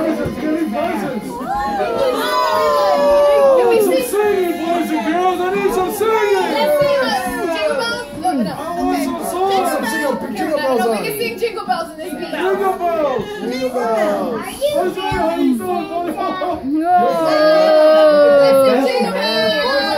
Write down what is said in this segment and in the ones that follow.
presents, give me presents. I need some singing, boys and girls. I need some singing. I want some songs. Jingle bells. No, we can sing Jingle Bells in this beat. Jingle bells. Jingle bells. How you doing? No. Let's sing Jingle bells.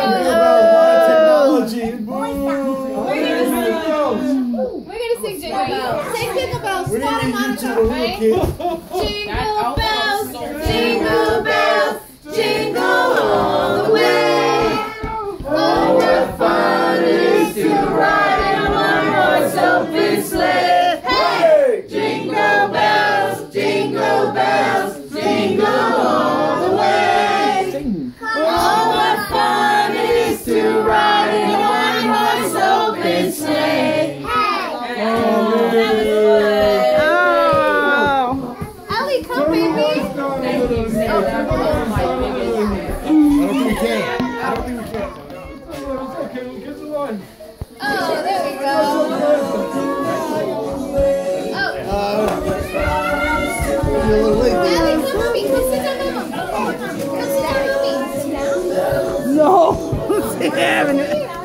We're gonna sing Jingle Bells. Sing Jingle Bells. Start and Monica, right? Jingle bells, jingle bells, jingle all the way. Oh, what fun it is to ride in a one-horse open sleigh. Hey! Jingle bells, jingle bells, jingle all the way. Oh, what fun it is to ride in a one-horse open sleigh. Ellie, come, baby. Thank you. Oh, my goodness. I don't think we can. It's okay, we'll get the line. Oh, there we go. You're a little late. Ellie, come with me. Come sit down, Mama. Come sit down, Mommy. Sit down. No, she's having it.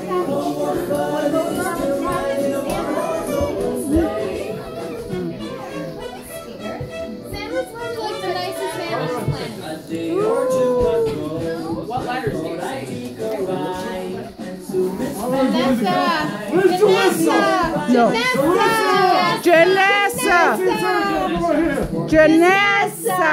Santa's one like the nicest Santa's plan. What letters do you say? Vanessa. Where's Jalissa? No. Janessa. Janessa. Janessa.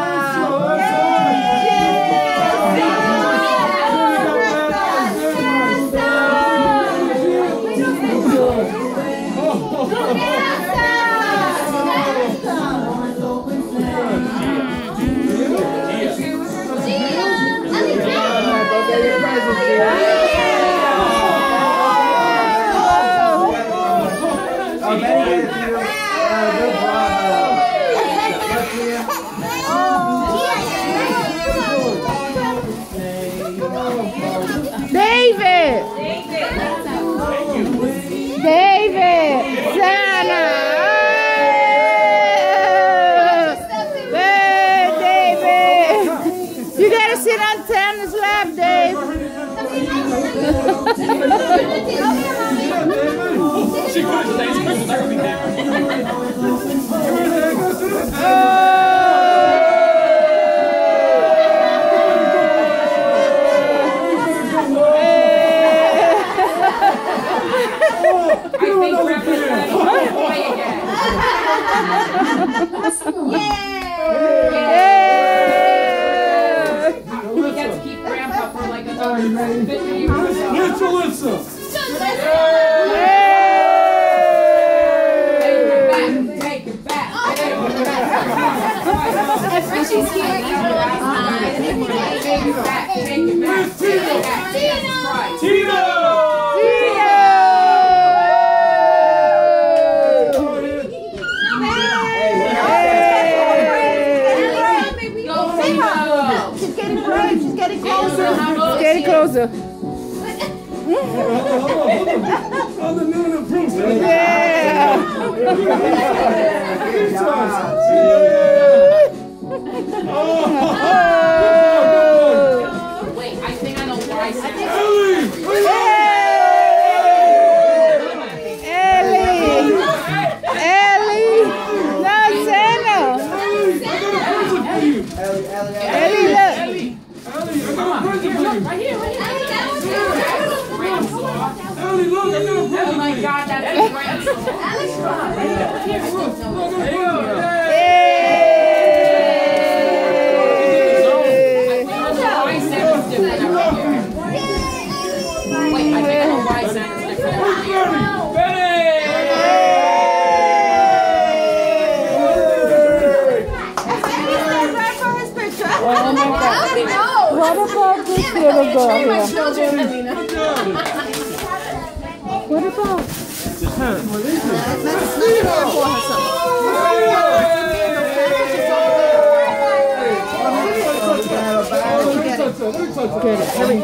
David, Santa. Hey, David. You gotta sit on Santa's lap, Dave. She could have today's Christmas. I could be there. We get to keep Grandpa for like another 50 years. Where's Jalissa? Take it back. Richie's here. Tito! She's getting closer. She's getting closer. Getting closer. Oh, the new improvement. Yeah. Wait, I think I know why I said that. Ellie. No, Santa. Ellie, look. Right here. Ellie, look, I got a Oh present. my God, that's a grandson. Wait, I think I know why Santa's different. What about this little girl here? What about her? Get it. Hurry.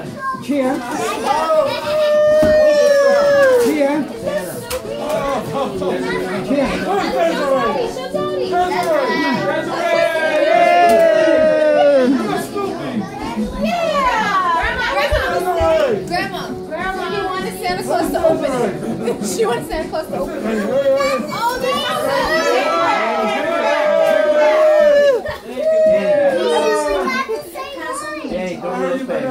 Cheer. Cheer. Grandma, you wanted Santa Claus to open it. She wanted Santa Claus to open it. Oh, Hey, go real fast.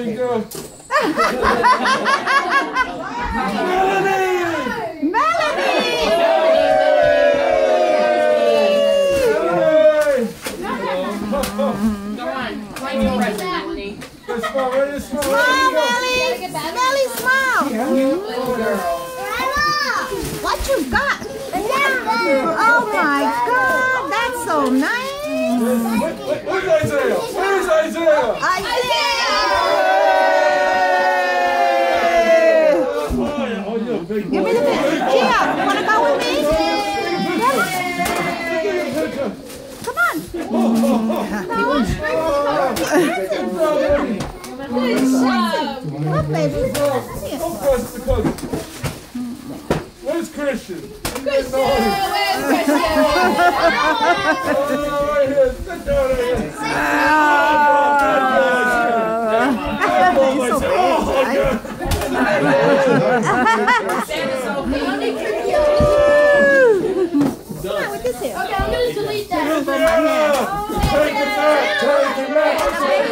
What you got? Oh my God, that's so nice. Where's Isaiah? Where's Isaiah? Give me the picture. Gia, you want to go with me? Come on. Look, baby. Where's Christian? Where's Christian? Take it back! Take it back!